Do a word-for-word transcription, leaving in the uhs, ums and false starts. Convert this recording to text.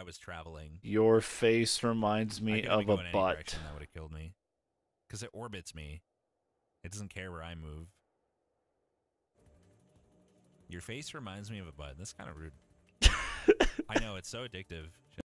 was traveling. Your face reminds I me could of go a in any butt. direction that would have killed me. Because it orbits me. It doesn't care where I move. Your face reminds me of a butt. That's kind of rude. I know, it's so addictive.